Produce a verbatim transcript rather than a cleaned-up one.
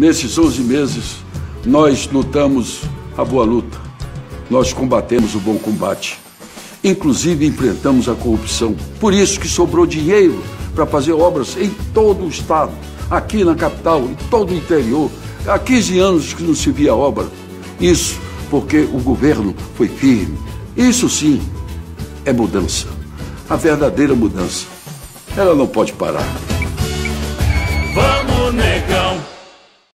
Nesses onze meses, nós lutamos a boa luta, nós combatemos o bom combate, inclusive enfrentamos a corrupção. Por isso que sobrou dinheiro para fazer obras em todo o estado, aqui na capital, em todo o interior. Há quinze anos que não se via obra. Isso porque o governo foi firme. Isso sim é mudança, a verdadeira mudança. Ela não pode parar.